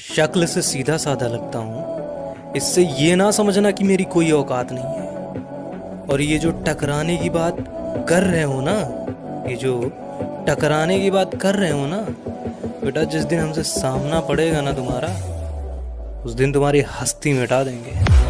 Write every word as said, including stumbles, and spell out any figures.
शक्ल से सीधा साधा लगता हूँ, इससे ये ना समझना कि मेरी कोई औकात नहीं है। और ये जो टकराने की बात कर रहे हो ना, ये जो टकराने की बात कर रहे हो ना बेटा, जिस दिन हमसे सामना पड़ेगा ना तुम्हारा, उस दिन तुम्हारी हस्ती मिटा देंगे।